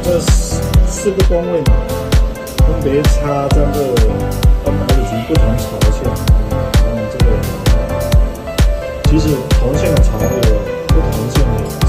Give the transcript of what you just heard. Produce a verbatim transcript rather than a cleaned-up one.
这四四个单位嘛，分别插在这灯牌以及不同朝线。然后这个其实头线的槽有不同线的。